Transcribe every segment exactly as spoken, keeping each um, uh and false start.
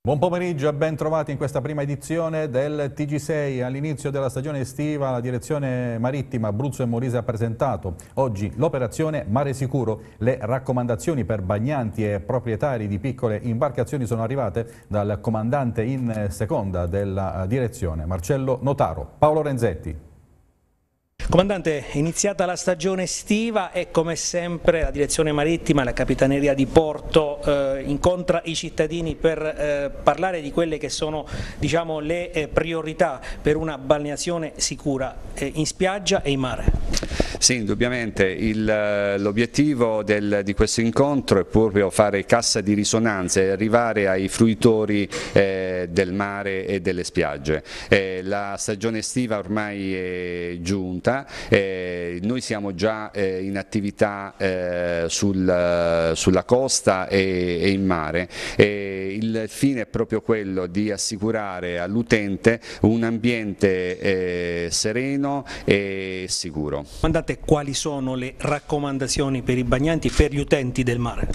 Buon pomeriggio e ben trovati in questa prima edizione del T G sei. All'inizio della stagione estiva la direzione marittima Abruzzo e Molise ha presentato oggi l'operazione Mare Sicuro. Le raccomandazioni per bagnanti e proprietari di piccole imbarcazioni sono arrivate dal comandante in seconda della direzione, Marcello Notaro. Paolo Renzetti. Comandante, è iniziata la stagione estiva e come sempre la direzione marittima e la capitaneria di porto eh, incontra i cittadini per eh, parlare di quelle che sono, diciamo, le eh, priorità per una balneazione sicura eh, in spiaggia e in mare. Sì, indubbiamente l'obiettivo di questo incontro è proprio fare cassa di risonanza e arrivare ai fruitori eh, del mare e delle spiagge. Eh, la stagione estiva ormai è giunta, eh, noi siamo già eh, in attività eh, sul, sulla costa e, e in mare. E il fine è proprio quello di assicurare all'utente un ambiente eh, sereno e sicuro. Comandante, quali sono le raccomandazioni per i bagnanti, per gli utenti del mare?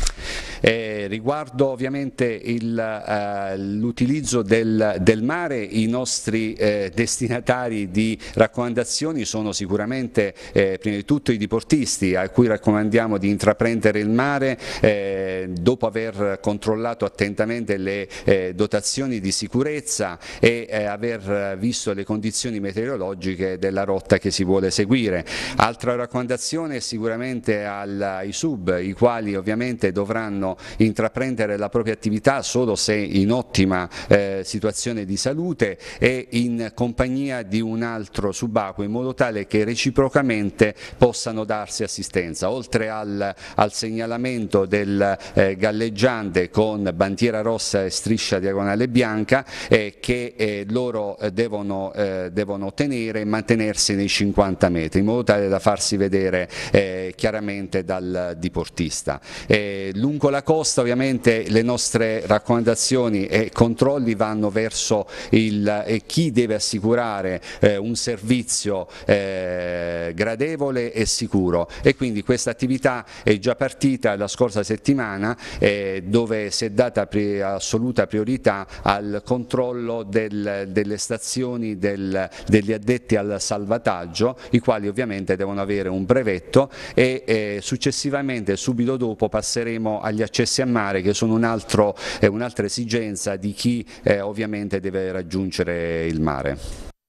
Eh, riguardo ovviamente l'utilizzo uh, del, del mare, i nostri eh, destinatari di raccomandazioni sono sicuramente eh, prima di tutto i diportisti, a cui raccomandiamo di intraprendere il mare eh, dopo aver controllato attentamente le eh, dotazioni di sicurezza e eh, aver visto le condizioni meteorologiche della rotta che si vuole seguire. Altra raccomandazione è sicuramente al, ai sub, i quali ovviamente dovranno intraprendere la propria attività solo se in ottima eh, situazione di salute e in compagnia di un altro subacqueo, in modo tale che reciprocamente possano darsi assistenza. Oltre al, al segnalamento del eh, galleggiante con bandiera rossa e striscia diagonale bianca eh, che eh, loro eh, devono, eh, devono tenere e mantenersi nei cinquanta metri, in modo tale da farsi vedere eh, chiaramente dal diportista. Eh, lungo la costa ovviamente le nostre raccomandazioni e controlli vanno verso il, eh, chi deve assicurare eh, un servizio eh, gradevole e sicuro, e quindi questa attività è già partita la scorsa settimana eh, dove si è data pri- assoluta priorità al controllo del, delle stazioni del, degli addetti al salvataggio, i quali ovviamente devono avere un brevetto e eh, successivamente subito dopo passeremo agli accessi a mare, che sono un altro, eh, un'altra esigenza di chi eh, ovviamente deve raggiungere il mare.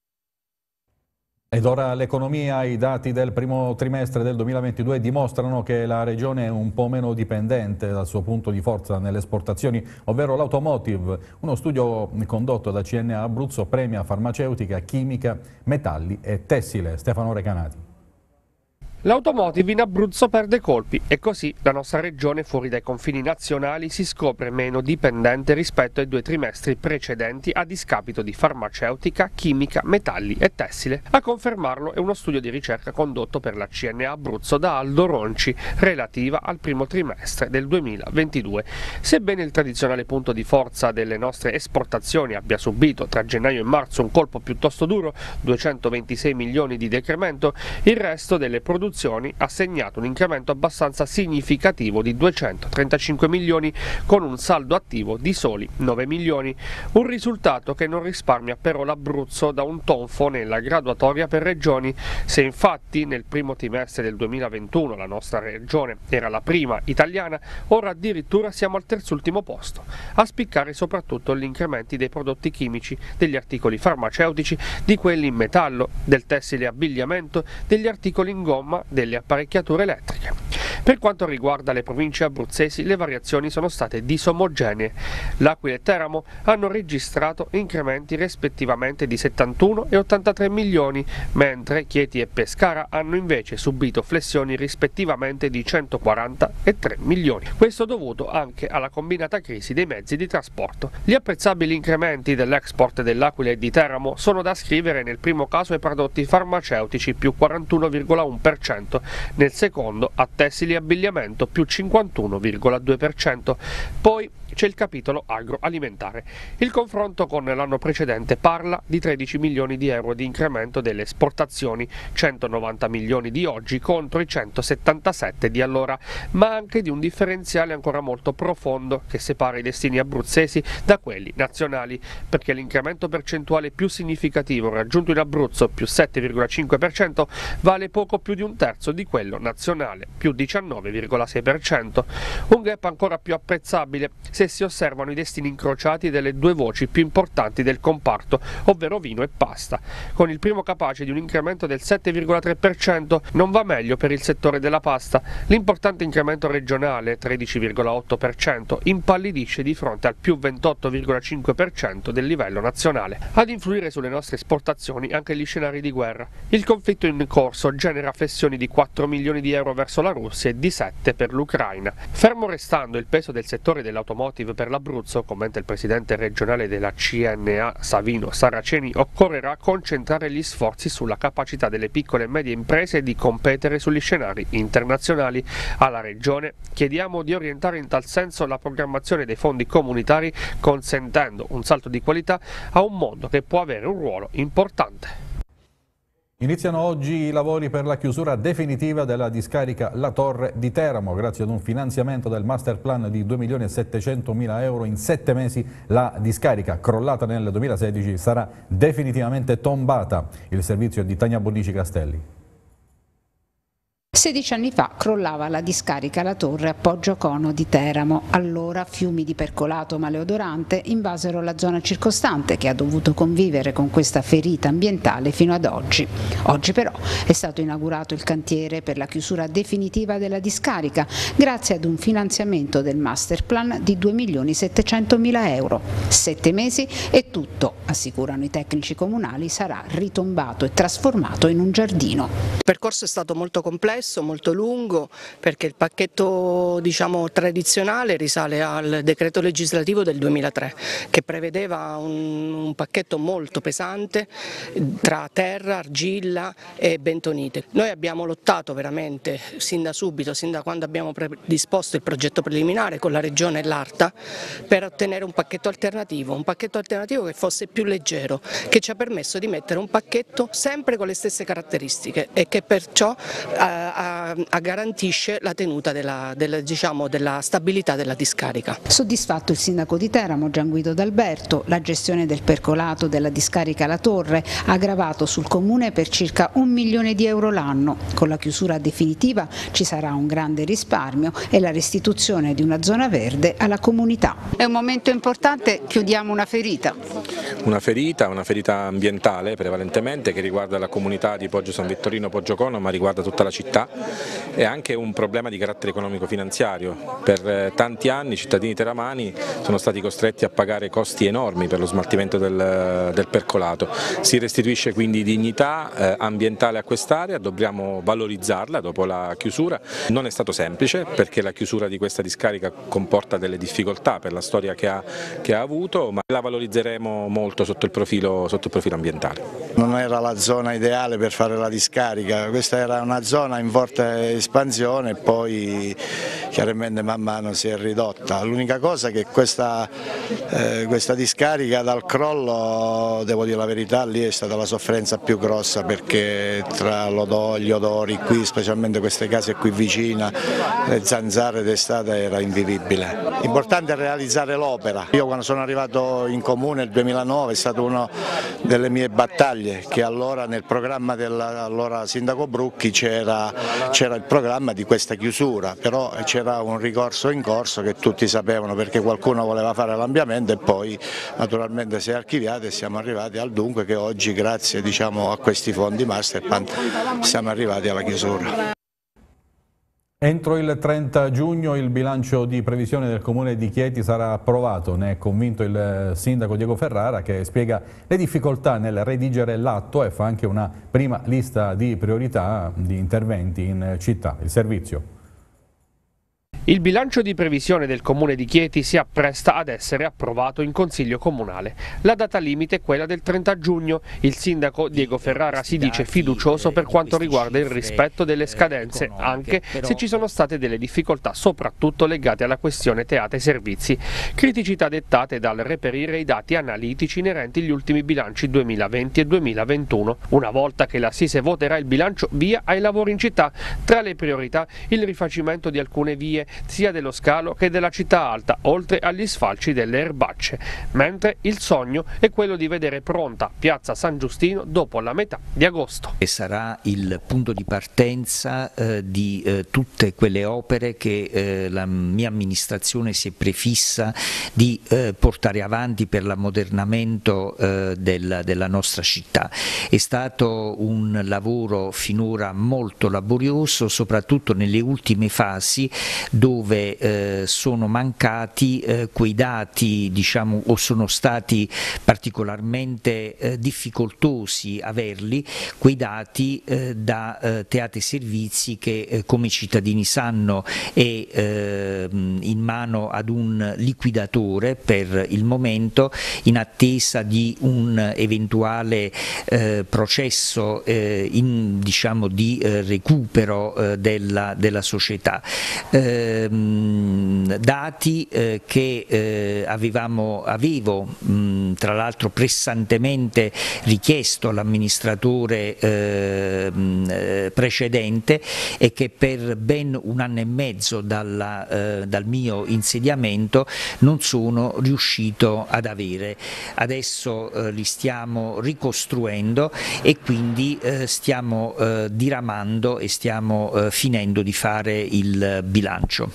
Ed ora l'economia. I dati del primo trimestre del duemilaventidue dimostrano che la regione è un po' meno dipendente dal suo punto di forza nelle esportazioni, ovvero l'automotive. Uno studio condotto da C N A Abruzzo premia farmaceutica, chimica, metalli e tessile. Stefano Recanati. L'automotive in Abruzzo perde colpi e così la nostra regione fuori dai confini nazionali si scopre meno dipendente rispetto ai due trimestri precedenti a discapito di farmaceutica, chimica, metalli e tessile. A confermarlo è uno studio di ricerca condotto per la C N A Abruzzo da Aldo Ronci relativa al primo trimestre del duemilaventidue. Sebbene il tradizionale punto di forza delle nostre esportazioni abbia subito tra gennaio e marzo un colpo piuttosto duro, duecentoventisei milioni di decremento, il resto delle produzioni ha segnato un incremento abbastanza significativo di duecentotrentacinque milioni con un saldo attivo di soli nove milioni, un risultato che non risparmia però l'Abruzzo da un tonfo nella graduatoria per regioni. Se infatti nel primo trimestre del duemilaventuno la nostra regione era la prima italiana, ora addirittura siamo al terzultimo posto, a spiccare soprattutto gli incrementi dei prodotti chimici, degli articoli farmaceutici, di quelli in metallo, del tessile e abbigliamento, degli articoli in gomma, delle apparecchiature elettriche. Per quanto riguarda le province abruzzesi, le variazioni sono state disomogenee. L'Aquila e Teramo hanno registrato incrementi rispettivamente di settantuno e ottantatré milioni, mentre Chieti e Pescara hanno invece subito flessioni rispettivamente di centoquaranta e tre milioni. Questo dovuto anche alla combinata crisi dei mezzi di trasporto. Gli apprezzabili incrementi dell'export dell'Aquila e di Teramo sono da ascrivere nel primo caso ai prodotti farmaceutici più quarantuno virgola uno per cento cento, nel secondo a tessili e abbigliamento più cinquantuno virgola due per cento. Poi c'è il capitolo agroalimentare. Il confronto con l'anno precedente parla di tredici milioni di euro di incremento delle esportazioni, centonovanta milioni di oggi contro i centosettantasette di allora, ma anche di un differenziale ancora molto profondo che separa i destini abruzzesi da quelli nazionali, perché l'incremento percentuale più significativo raggiunto in Abruzzo, più sette virgola cinque per cento, vale poco più di un terzo di quello nazionale, più diciannove virgola sei per cento. Un gap ancora più apprezzabile se si osservano i destini incrociati delle due voci più importanti del comparto, ovvero vino e pasta. Con il primo capace di un incremento del sette virgola tre per cento non va meglio per il settore della pasta. L'importante incremento regionale, tredici virgola otto per cento, impallidisce di fronte al più ventotto virgola cinque per cento del livello nazionale. Ad influire sulle nostre esportazioni anche gli scenari di guerra. Il conflitto in corso genera flessioni di quattro milioni di euro verso la Russia e di sette per l'Ucraina. Fermo restando il peso del settore dell'automotive per l'Abruzzo, commenta il presidente regionale della C N A Savino Saraceni, occorrerà concentrare gli sforzi sulla capacità delle piccole e medie imprese di competere sugli scenari internazionali. Alla Regione chiediamo di orientare in tal senso la programmazione dei fondi comunitari, consentendo un salto di qualità a un mondo che può avere un ruolo importante. Iniziano oggi i lavori per la chiusura definitiva della discarica La Torre di Teramo. Grazie ad un finanziamento del master plan di due milioni e settecentomila euro in sette mesi la discarica, crollata nel duemilasedici, sarà definitivamente tombata. Il servizio è di Tania Bonnici Castelli. sedici anni fa crollava la discarica La Torre a Poggiocono di Teramo. Allora fiumi di percolato maleodorante invasero la zona circostante, che ha dovuto convivere con questa ferita ambientale fino ad oggi. Oggi però è stato inaugurato il cantiere per la chiusura definitiva della discarica, grazie ad un finanziamento del master plan di due milioni settecentomila euro. Sette mesi e tutto, assicurano i tecnici comunali, sarà ritombato e trasformato in un giardino. Il percorso è stato molto complesso, molto lungo, perché il pacchetto, diciamo, tradizionale risale al decreto legislativo del duemilatré, che prevedeva un, un pacchetto molto pesante tra terra, argilla e bentonite. Noi abbiamo lottato veramente sin da subito, sin da quando abbiamo predisposto il progetto preliminare con la Regione e l'Arta, per ottenere un pacchetto alternativo, un pacchetto alternativo che fosse più leggero, che ci ha permesso di mettere un pacchetto sempre con le stesse caratteristiche e che perciò eh, A, a garantisce la tenuta della, della, diciamo, della stabilità della discarica. Soddisfatto il sindaco di Teramo, Gian Guido D'Alberto. La gestione del percolato della discarica La Torre ha gravato sul comune per circa un milione di euro l'anno. Con la chiusura definitiva ci sarà un grande risparmio e la restituzione di una zona verde alla comunità. È un momento importante, chiudiamo una ferita. Una ferita, una ferita ambientale prevalentemente, che riguarda la comunità di Poggio San Vittorino Poggiocono, ma riguarda tutta la città, e anche un problema di carattere economico-finanziario. Per tanti anni i cittadini teramani sono stati costretti a pagare costi enormi per lo smaltimento del, del percolato. Si restituisce quindi dignità eh, ambientale a quest'area, dobbiamo valorizzarla dopo la chiusura. Non è stato semplice, perché la chiusura di questa discarica comporta delle difficoltà per la storia che ha, che ha avuto, ma la valorizzeremo molto sotto il profilo, sotto il profilo ambientale. Non era la zona ideale per fare la discarica, questa era una zona in forte espansione e poi chiaramente man mano si è ridotta. L'unica cosa è che questa, eh, questa discarica dal crollo, devo dire la verità, lì è stata la sofferenza più grossa, perché tra gli odori qui, specialmente queste case qui vicine, le zanzare d'estate, era invivibile. L'importante è realizzare l'opera. Io quando sono arrivato in comune nel duemilanove è stata una delle mie battaglie, che allora nel programma dell'allora sindaco Brucchi c'era c'era il programma di questa chiusura, però c'era un ricorso in corso che tutti sapevano, perché qualcuno voleva fare l'ampliamento e poi naturalmente si è archiviato e siamo arrivati al dunque che oggi, grazie, diciamo, a questi fondi Masterplan, siamo arrivati alla chiusura. Entro il trenta giugno il bilancio di previsione del Comune di Chieti sarà approvato, ne è convinto il sindaco Diego Ferrara, che spiega le difficoltà nel redigere l'atto e fa anche una prima lista di priorità di interventi in città. Il servizio. Il bilancio di previsione del Comune di Chieti si appresta ad essere approvato in Consiglio Comunale. La data limite è quella del trenta giugno. Il sindaco Diego Ferrara si dice fiducioso per quanto riguarda il rispetto delle scadenze, anche se ci sono state delle difficoltà, soprattutto legate alla questione teatri e servizi. Criticità dettate dal reperire i dati analitici inerenti agli ultimi bilanci duemilaventi e duemilaventuno. Una volta che l'Assise voterà il bilancio, via ai lavori in città. Tra le priorità il rifacimento di alcune vie, sia dello scalo che della città alta, oltre agli sfalci delle erbacce, mentre il sogno è quello di vedere pronta Piazza San Giustino dopo la metà di agosto. E sarà il punto di partenza eh, di eh, tutte quelle opere che eh, la mia amministrazione si è prefissa di eh, portare avanti per l'ammodernamento eh, del, della nostra città. È stato un lavoro finora molto laborioso, soprattutto nelle ultime fasi, dove eh, sono mancati eh, quei dati, diciamo, o sono stati particolarmente eh, difficoltosi averli, quei dati eh, da eh, teatri e servizi che eh, come i cittadini sanno è eh, in mano ad un liquidatore per il momento, in attesa di un eventuale eh, processo eh, in, diciamo, di eh, recupero eh, della, della società. Ehm, dati eh, che eh, avevamo, avevo mh, tra l'altro pressantemente richiesto all'amministratore eh, mh, precedente e che per ben un anno e mezzo dalla, eh, dal mio insediamento non sono riuscito ad avere. Adesso eh, li stiamo ricostruendo e quindi eh, stiamo eh, diramando e stiamo eh, finendo di fare il bilancio.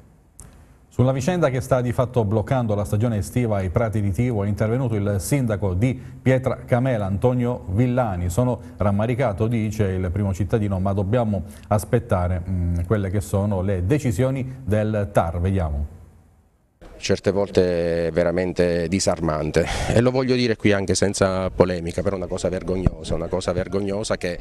Sulla vicenda che sta di fatto bloccando la stagione estiva ai Prati di Tivo è intervenuto il sindaco di Pietracamela, Antonio Villani. Sono rammaricato, dice il primo cittadino, ma dobbiamo aspettare mh, quelle che sono le decisioni del T A R. Vediamo. Certe volte è veramente disarmante e lo voglio dire qui anche senza polemica, però è una cosa vergognosa, una cosa vergognosa che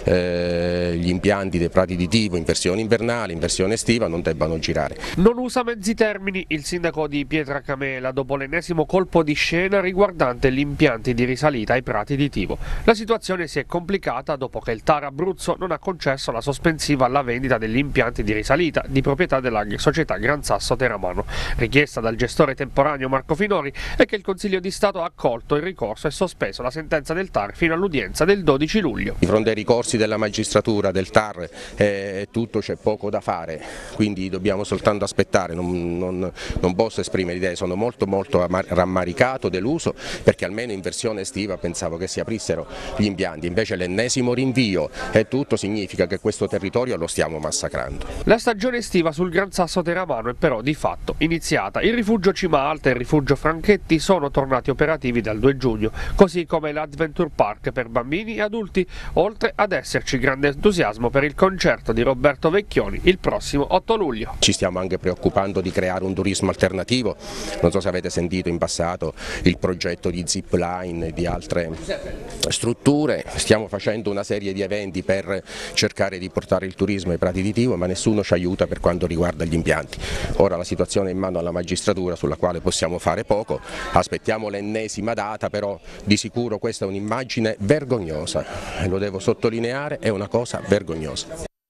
eh, gli impianti dei Prati di Tivo in versione invernale, in versione estiva non debbano girare. Non usa mezzi termini il sindaco di Pietracamela dopo l'ennesimo colpo di scena riguardante gli impianti di risalita ai Prati di Tivo. La situazione si è complicata dopo che il T A R Abruzzo non ha concesso la sospensiva alla vendita degli impianti di risalita di proprietà della società Gran Sasso Teramano, richiesta da dal gestore temporaneo Marco Finori, e che il Consiglio di Stato ha accolto il ricorso e sospeso la sentenza del T A R fino all'udienza del dodici luglio. Di fronte ai ricorsi della magistratura, del T A R, eh, tutto c'è poco da fare, quindi dobbiamo soltanto aspettare, non, non, non posso esprimere idee, sono molto molto rammaricato, deluso, perché almeno in versione estiva pensavo che si aprissero gli impianti, invece l'ennesimo rinvio e tutto significa che questo territorio lo stiamo massacrando. La stagione estiva sul Gran Sasso Teramano è però di fatto iniziata. Il rifugio Cima Alta e il rifugio Franchetti sono tornati operativi dal due giugno, così come l'Adventure Park per bambini e adulti, oltre ad esserci grande entusiasmo per il concerto di Roberto Vecchioni il prossimo otto luglio. Ci stiamo anche preoccupando di creare un turismo alternativo, non so se avete sentito in passato il progetto di zip line e di altre strutture, stiamo facendo una serie di eventi per cercare di portare il turismo ai Prati di Tivo, ma nessuno ci aiuta per quanto riguarda gli impianti. Ora la situazione è in mano alla magistratura, sulla quale possiamo fare poco, aspettiamo l'ennesima data, però di sicuro questa è un'immagine vergognosa, e lo devo sottolineare, è una cosa vergognosa.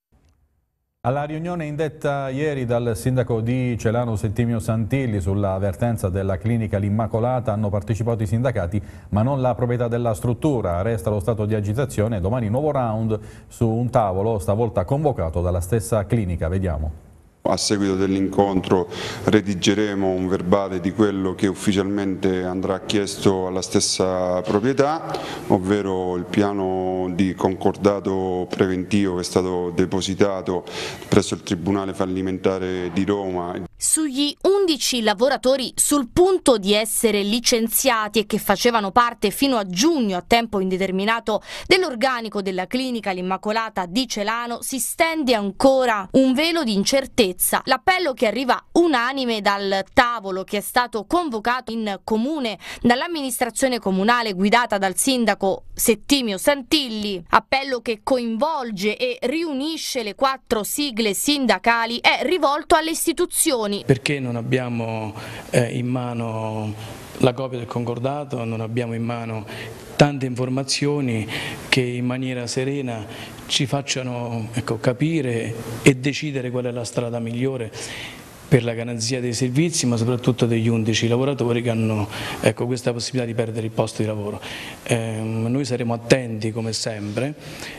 Alla riunione indetta ieri dal sindaco di Celano Settimio Santilli sulla vertenza della clinica L'Immacolata hanno partecipato i sindacati, ma non la proprietà della struttura. Resta lo stato di agitazione, domani nuovo round su un tavolo stavolta convocato dalla stessa clinica. Vediamo. A seguito dell'incontro redigeremo un verbale di quello che ufficialmente andrà chiesto alla stessa proprietà, ovvero il piano di concordato preventivo che è stato depositato presso il Tribunale fallimentare di Roma. Sugli undici lavoratori sul punto di essere licenziati e che facevano parte fino a giugno a tempo indeterminato dell'organico della clinica L'Immacolata di Celano si stende ancora un velo di incertezza. L'appello che arriva unanime dal tavolo che è stato convocato in comune dall'amministrazione comunale guidata dal sindaco Settimio Santilli, appello che coinvolge e riunisce le quattro sigle sindacali, è rivolto alle istituzioni. Perché non abbiamo eh, in mano la copia del concordato, non abbiamo in mano tante informazioni che in maniera serena ci facciano, ecco, capire e decidere qual è la strada migliore per la garanzia dei servizi, ma soprattutto degli undici lavoratori che hanno, ecco, questa possibilità di perdere il posto di lavoro. Eh, noi saremo attenti come sempre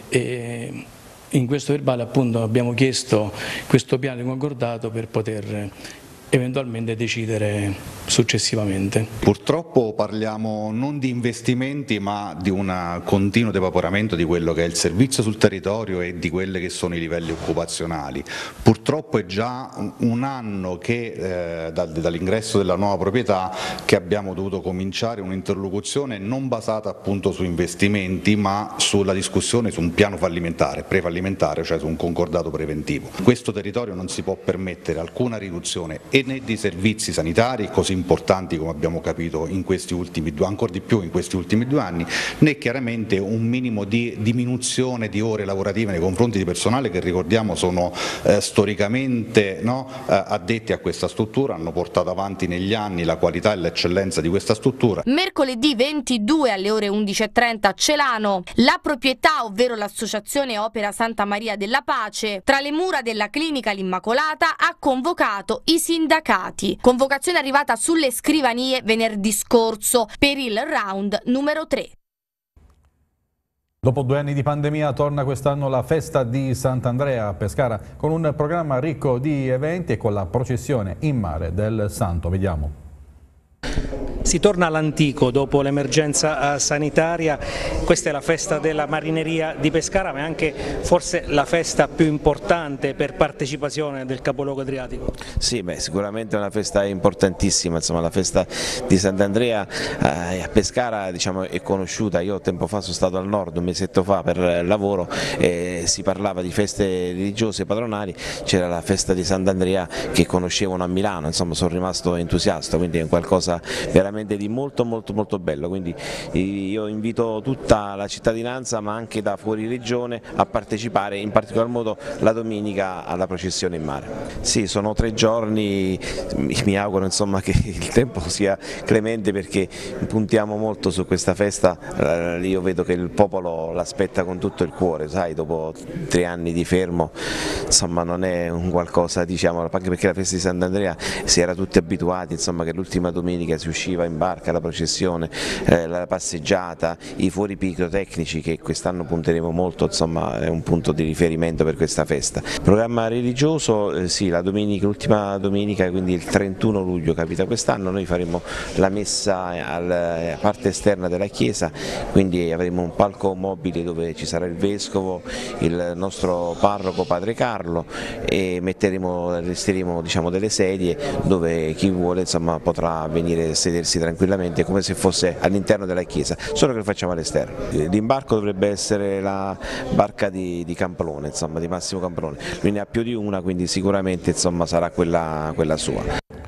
e in questo verbale appunto abbiamo chiesto questo piano di concordato per poter eventualmente decidere successivamente. Purtroppo parliamo non di investimenti ma di un continuo devaporamento di quello che è il servizio sul territorio e di quelli che sono i livelli occupazionali. Purtroppo è già un anno che eh, dall'ingresso della nuova proprietà che abbiamo dovuto cominciare un'interlocuzione non basata appunto su investimenti ma sulla discussione su un piano fallimentare, prefallimentare, cioè su un concordato preventivo. Questo territorio non si può permettere alcuna riduzione e né di servizi sanitari così importanti come abbiamo capito in questi ultimi due, ancora di più in questi ultimi due anni, né chiaramente un minimo di diminuzione di ore lavorative nei confronti di personale che ricordiamo sono eh, storicamente no, eh, addetti a questa struttura, hanno portato avanti negli anni la qualità e l'eccellenza di questa struttura. Mercoledì ventidue alle ore undici e trenta a Celano, la proprietà, ovvero l'associazione Opera Santa Maria della Pace, tra le mura della clinica L'Immacolata ha convocato i sindacati. Convocazione arrivata sulle scrivanie venerdì scorso per il round numero tre. Dopo due anni di pandemia torna quest'anno la festa di Sant'Andrea a Pescara con un programma ricco di eventi e con la processione in mare del Santo. Vediamo. Si torna all'antico dopo l'emergenza sanitaria, questa è la festa della marineria di Pescara, ma è anche forse la festa più importante per partecipazione del capoluogo adriatico. Sì, beh, sicuramente è una festa importantissima, insomma, la festa di Sant'Andrea eh, a Pescara, diciamo, è conosciuta. Io tempo fa sono stato al nord, un mesetto fa per lavoro, e si parlava di feste religiose patronali, c'era la festa di Sant'Andrea che conoscevano a Milano, insomma sono rimasto entusiasta, quindi è qualcosa veramente di molto molto molto bello, quindi io invito tutta la cittadinanza ma anche da fuori regione a partecipare, in particolar modo la domenica alla processione in mare. Sì, sono tre giorni, mi auguro insomma che il tempo sia clemente perché puntiamo molto su questa festa, io vedo che il popolo l'aspetta con tutto il cuore, sai, dopo tre anni di fermo insomma non è un qualcosa, diciamo, anche perché la festa di Sant'Andrea si era tutti abituati insomma che l'ultima domenica si usciva in barca, la processione, eh, la passeggiata, i fuori pirotecnici che quest'anno punteremo molto, insomma è un punto di riferimento per questa festa. Programma religioso, eh, sì, la domenica, l'ultima domenica, quindi il trentuno luglio capita quest'anno, noi faremo la messa alla parte esterna della chiesa, quindi avremo un palco mobile dove ci sarà il vescovo, il nostro parroco padre Carlo e metteremo, resteremo diciamo delle sedie dove chi vuole insomma potrà venire a sedersi tranquillamente come se fosse all'interno della chiesa, solo che lo facciamo all'esterno. L'imbarco dovrebbe essere la barca di, di Camplone, insomma di Massimo Camplone, lui ne ha più di una, quindi sicuramente insomma sarà quella, quella sua.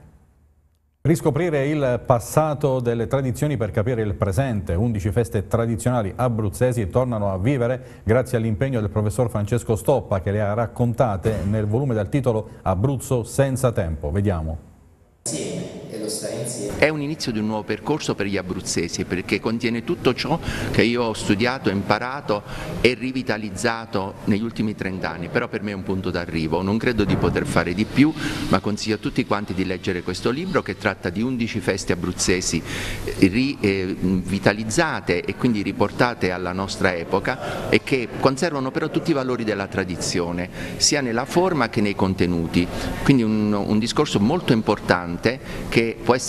Riscoprire il passato delle tradizioni per capire il presente. undici feste tradizionali abruzzesi tornano a vivere grazie all'impegno del professor Francesco Stoppa che le ha raccontate nel volume dal titolo Abruzzo senza tempo. Vediamo. È un inizio di un nuovo percorso per gli abruzzesi perché contiene tutto ciò che io ho studiato, imparato e rivitalizzato negli ultimi trent'anni, però per me è un punto d'arrivo, non credo di poter fare di più, ma consiglio a tutti quanti di leggere questo libro che tratta di undici feste abruzzesi rivitalizzate e quindi riportate alla nostra epoca e che conservano però tutti i valori della tradizione, sia nella forma che nei contenuti, quindi un, un discorso molto importante che può essere utile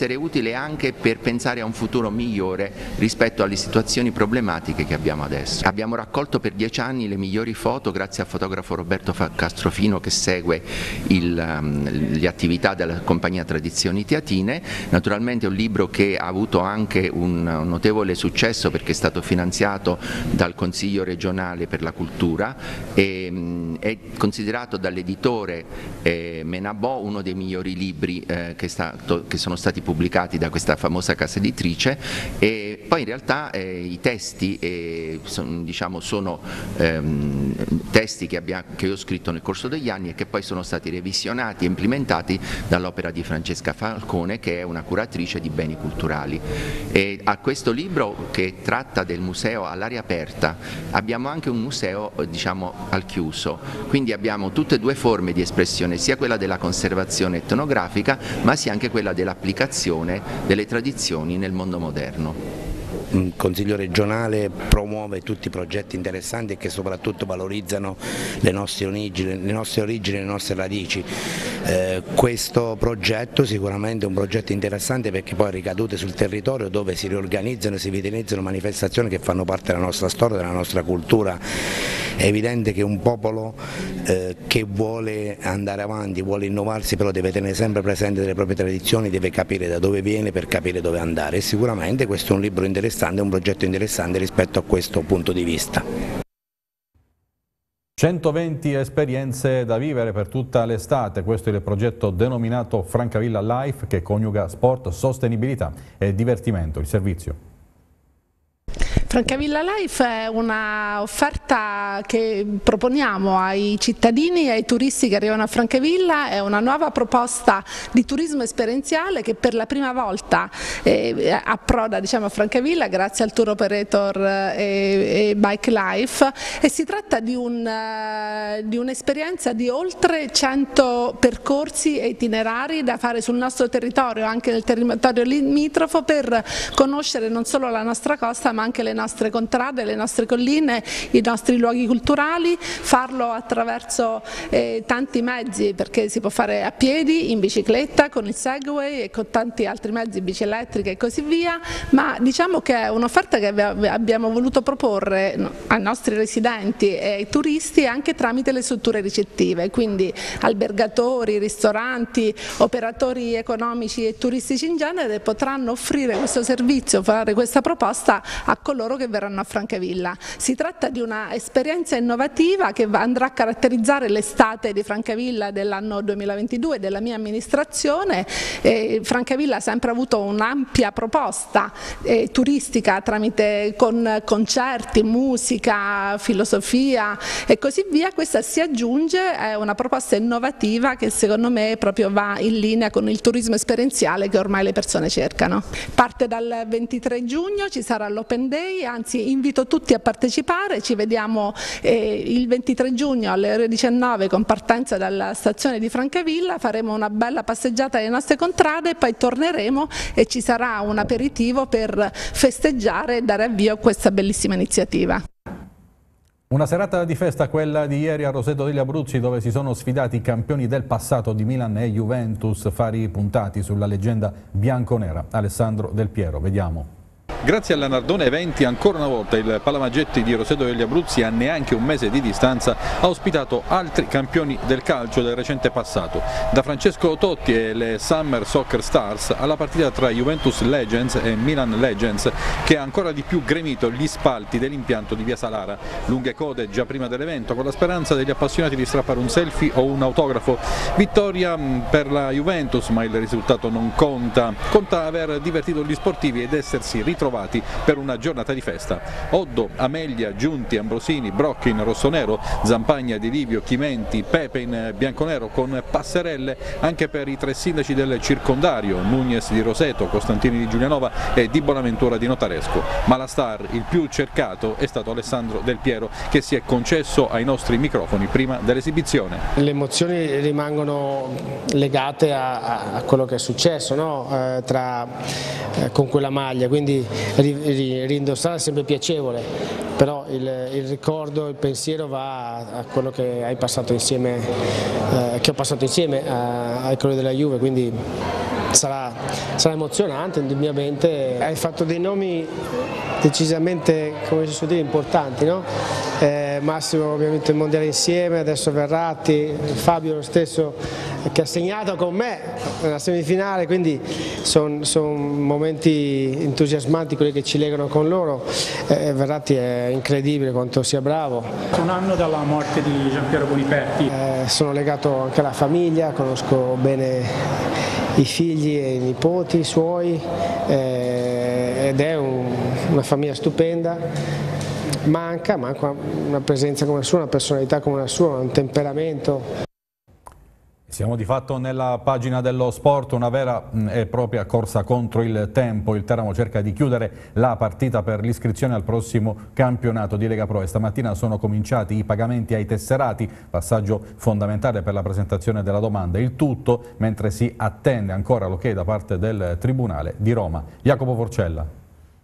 utile anche per pensare a un futuro migliore rispetto alle situazioni problematiche che abbiamo adesso. Abbiamo raccolto per dieci anni le migliori foto grazie al fotografo Roberto Castrofino che segue il, um, le attività della compagnia Tradizioni Teatine. Naturalmente è un libro che ha avuto anche un, un notevole successo perché è stato finanziato dal Consiglio regionale per la cultura e um, è considerato dall'editore eh, Menabò uno dei migliori libri eh, che, stato, che sono stati pubblicati da questa famosa casa editrice, e poi in realtà eh, i testi eh, son, diciamo, sono ehm, testi che, abbiamo, che io ho scritto nel corso degli anni e che poi sono stati revisionati e implementati dall'opera di Francesca Falcone, che è una curatrice di beni culturali. E a questo libro, che tratta del museo all'aria aperta, abbiamo anche un museo diciamo al chiuso, quindi abbiamo tutte e due forme di espressione, sia quella della conservazione etnografica ma sia anche quella dell'applicazione delle tradizioni nel mondo moderno. Il Consiglio regionale promuove tutti i progetti interessanti e che soprattutto valorizzano le nostre origini, le nostre, origini, le nostre radici. Eh, questo progetto sicuramente è un progetto interessante perché poi ha ricadute sul territorio dove si riorganizzano e si vitalizzano manifestazioni che fanno parte della nostra storia, della nostra cultura. È evidente che un popolo eh, che vuole andare avanti, vuole innovarsi, però deve tenere sempre presente delle proprie tradizioni, deve capire da dove viene per capire dove andare, e sicuramente questo è un libro interessante, è un progetto interessante rispetto a questo punto di vista. centoventi esperienze da vivere per tutta l'estate, questo è il progetto denominato Francavilla Life, che coniuga sport, sostenibilità e divertimento. Il servizio. Francavilla Life è una offerta che proponiamo ai cittadini e ai turisti che arrivano a Francavilla, è una nuova proposta di turismo esperienziale che per la prima volta eh, approda diciamo, a Francavilla grazie al tour operator e, e Bike Life, e si tratta di, un, uh, di un'esperienza di oltre cento percorsi e itinerari da fare sul nostro territorio, anche nel territorio limitrofo, per conoscere non solo la nostra costa ma anche le nostre contrade, le nostre colline, i nostri luoghi culturali, farlo attraverso eh, tanti mezzi, perché si può fare a piedi, in bicicletta, con il Segway e con tanti altri mezzi, bici elettriche e così via, ma diciamo che è un'offerta che abbiamo voluto proporre ai nostri residenti e ai turisti anche tramite le strutture ricettive, quindi albergatori, ristoranti, operatori economici e turistici in genere potranno offrire questo servizio, fare questa proposta a coloro che verranno a Francavilla. Si tratta di una esperienza innovativa che andrà a caratterizzare l'estate di Francavilla dell'anno duemilaventidue della mia amministrazione. E Francavilla ha sempre avuto un'ampia proposta eh, turistica tramite con concerti, musica, filosofia e così via. Questa si aggiunge, è una proposta innovativa che secondo me proprio va in linea con il turismo esperienziale che ormai le persone cercano. Parte dal ventitré giugno, ci sarà l'Open Day, anzi invito tutti a partecipare, ci vediamo eh, il ventitré giugno alle ore diciannove con partenza dalla stazione di Francavilla, faremo una bella passeggiata alle nostre contrade e poi torneremo e ci sarà un aperitivo per festeggiare e dare avvio a questa bellissima iniziativa. Una serata di festa quella di ieri a Roseto degli Abruzzi, dove si sono sfidati i campioni del passato di Milan e Juventus, fari puntati sulla leggenda bianconera. Alessandro Del Piero, vediamo. Grazie alla Nardone Eventi, ancora una volta il Palamaggetti di Roseto degli Abruzzi, a neanche un mese di distanza, ha ospitato altri campioni del calcio del recente passato. Da Francesco Totti e le Summer Soccer Stars alla partita tra Juventus Legends e Milan Legends, che ha ancora di più gremito gli spalti dell'impianto di Via Salara. Lunghe code già prima dell'evento, con la speranza degli appassionati di strappare un selfie o un autografo. Vittoria per la Juventus, ma il risultato non conta. Conta aver divertito gli sportivi ed essersi ritrovati per una giornata di festa. Oddo, Amelia, Giunti, Ambrosini, Brocchi in rossonero, Zampagna di Livio, Chimenti, Pepe in bianconero, con passerelle anche per i tre sindaci del circondario, Nunez di Roseto, Costantini di Giulianova e Di Bonaventura di Notaresco. Ma la star, il più cercato, è stato Alessandro Del Piero, che si è concesso ai nostri microfoni prima dell'esibizione. Le emozioni rimangono legate a, a quello che è successo, no? eh, tra, eh, con quella maglia, quindi rindossare è sempre piacevole, però il, il ricordo, il pensiero va a, a quello che hai passato insieme, eh, che ho passato insieme a, ai colori della Juve, quindi sarà, sarà emozionante indubbiamente. Hai fatto dei nomi decisamente, come si suol dire, importanti, no? Eh, Massimo ovviamente il mondiale insieme, adesso Verratti, Fabio lo stesso che ha segnato con me nella semifinale, quindi sono son momenti entusiasmanti quelli che ci legano con loro. Eh, Verratti è incredibile quanto sia bravo. Un anno dalla morte di Giampiero Boniperti. Eh, sono legato anche alla famiglia, conosco bene i figli e i nipoti suoi eh, ed è un, una famiglia stupenda. Manca, manca una presenza come la sua, una personalità come la sua, un temperamento. Siamo di fatto nella pagina dello sport, una vera e propria corsa contro il tempo. Il Teramo cerca di chiudere la partita per l'iscrizione al prossimo campionato di Lega Pro e stamattina sono cominciati i pagamenti ai tesserati, passaggio fondamentale per la presentazione della domanda. Il tutto mentre si attende ancora l'ok da parte del Tribunale di Roma. Jacopo Forcella.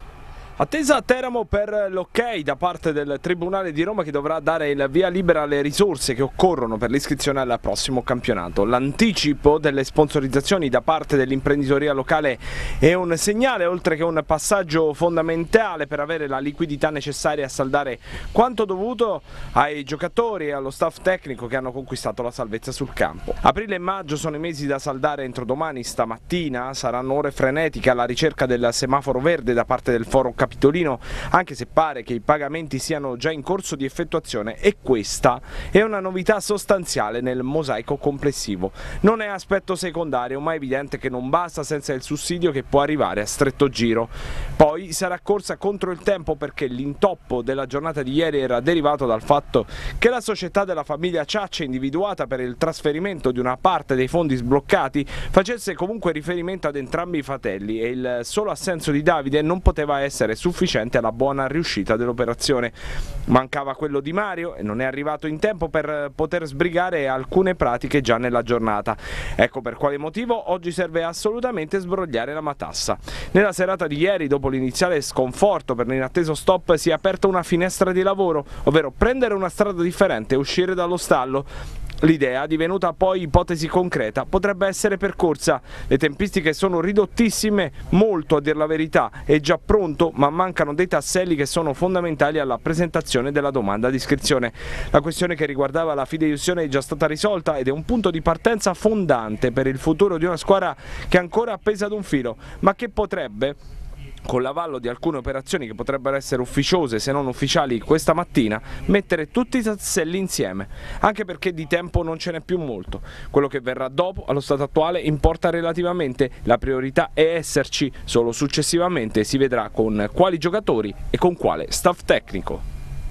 Attesa a Teramo per l'ok da parte del Tribunale di Roma che dovrà dare il via libera alle risorse che occorrono per l'iscrizione al prossimo campionato. L'anticipo delle sponsorizzazioni da parte dell'imprenditoria locale è un segnale oltre che un passaggio fondamentale per avere la liquidità necessaria a saldare quanto dovuto ai giocatori e allo staff tecnico che hanno conquistato la salvezza sul campo. Aprile e maggio sono i mesi da saldare entro domani. Stamattina saranno ore frenetiche alla ricerca del semaforo verde da parte del Foro Capitolino, anche se pare che i pagamenti siano già in corso di effettuazione e questa è una novità sostanziale nel mosaico complessivo. Non è aspetto secondario, ma è evidente che non basta senza il sussidio che può arrivare a stretto giro. Poi sarà corsa contro il tempo perché l'intoppo della giornata di ieri era derivato dal fatto che la società della famiglia Ciaccia, individuata per il trasferimento di una parte dei fondi sbloccati, facesse comunque riferimento ad entrambi i fratelli e il solo assenso di Davide non poteva essere sufficiente alla buona riuscita dell'operazione. Mancava quello di Mario e non è arrivato in tempo per poter sbrigare alcune pratiche già nella giornata. Ecco per quale motivo oggi serve assolutamente sbrogliare la matassa. Nella serata di ieri, dopo l'iniziale sconforto per l'inatteso stop, si è aperta una finestra di lavoro, ovvero prendere una strada differente e uscire dallo stallo. L'idea, divenuta poi ipotesi concreta, potrebbe essere percorsa. Le tempistiche sono ridottissime, molto a dir la verità, è già pronto, ma mancano dei tasselli che sono fondamentali alla presentazione della domanda di iscrizione. La questione che riguardava la fideiussione è già stata risolta ed è un punto di partenza fondante per il futuro di una squadra che è ancora appesa ad un filo, ma che potrebbe, con l'avallo di alcune operazioni che potrebbero essere ufficiose se non ufficiali questa mattina, mettere tutti i tasselli insieme, anche perché di tempo non ce n'è più molto. Quello che verrà dopo, allo stato attuale, importa relativamente, la priorità è esserci, solo successivamente si vedrà con quali giocatori e con quale staff tecnico.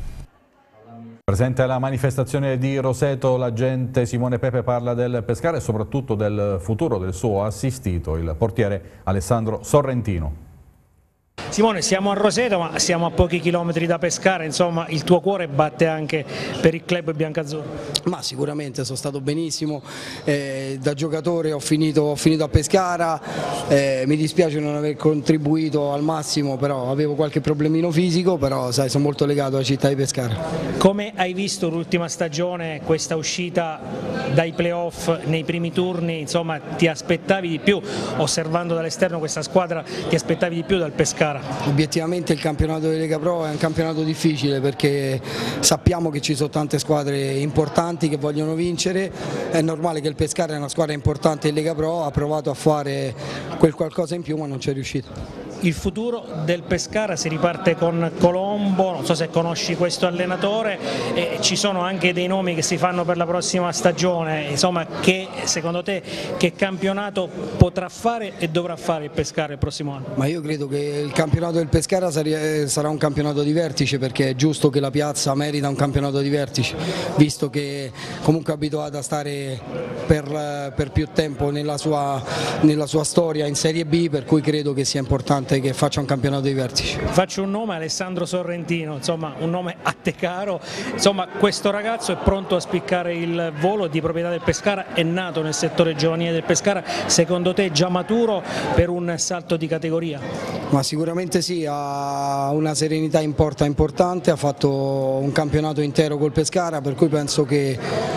Presente alla manifestazione di Roseto, l'agente Simone Pepe parla del Pescara e soprattutto del futuro del suo assistito, il portiere Alessandro Sorrentino. Simone, siamo a Roseto ma siamo a pochi chilometri da Pescara, insomma il tuo cuore batte anche per il club biancazzurro. Ma sicuramente sono stato benissimo, eh, da giocatore ho finito, ho finito a Pescara, eh, mi dispiace non aver contribuito al massimo, però avevo qualche problemino fisico, però sai, sono molto legato alla città di Pescara. Come hai visto l'ultima stagione, questa uscita dai playoff nei primi turni, insomma ti aspettavi di più, osservando dall'esterno questa squadra, ti aspettavi di più dal Pescara? Obiettivamente il campionato di Lega Pro è un campionato difficile perché sappiamo che ci sono tante squadre importanti che vogliono vincere, è normale che il Pescara è una squadra importante in Lega Pro, ha provato a fare quel qualcosa in più ma non ci è riuscito. Il futuro del Pescara si riparte con Colombo, non so se conosci questo allenatore, e ci sono anche dei nomi che si fanno per la prossima stagione, insomma che secondo te che campionato potrà fare e dovrà fare il Pescara il prossimo anno? Ma io credo che il campionato del Pescara sarà un campionato di vertice perché è giusto che la piazza merita un campionato di vertice, visto che comunque è abituata a stare per, per più tempo nella sua, nella sua storia in Serie B, per cui credo che sia importante che faccia un campionato di vertici. Faccio un nome, Alessandro Sorrentino, insomma un nome a te caro, insomma questo ragazzo è pronto a spiccare il volo di proprietà del Pescara, è nato nel settore giovanile del Pescara, secondo te già maturo per un salto di categoria? Ma sicuramente sì, ha una serenità importante, ha fatto un campionato intero col Pescara, per cui penso che possa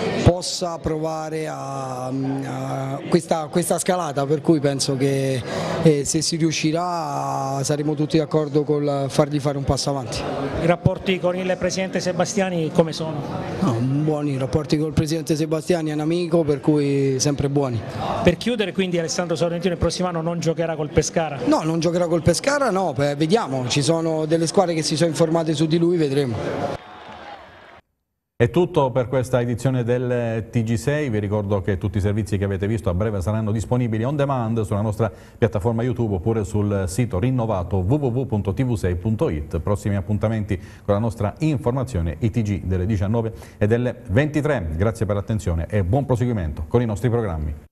possa provare a, a questa, questa scalata, per cui penso che eh, se si riuscirà saremo tutti d'accordo col fargli fare un passo avanti. I rapporti con il Presidente Sebastiani come sono? No, buoni, i rapporti con il Presidente Sebastiani, è un amico, per cui sempre buoni. Per chiudere, quindi Alessandro Sorrentino il prossimo anno non giocherà col Pescara? No, non giocherà col Pescara, no, beh, vediamo, ci sono delle squadre che si sono informate su di lui, vedremo. È tutto per questa edizione del T G sei, vi ricordo che tutti i servizi che avete visto a breve saranno disponibili on demand sulla nostra piattaforma YouTube oppure sul sito rinnovato w w w punto t v sei punto it. Prossimi appuntamenti con la nostra informazione I T G delle diciannove e delle ventitré. Grazie per l'attenzione e buon proseguimento con i nostri programmi.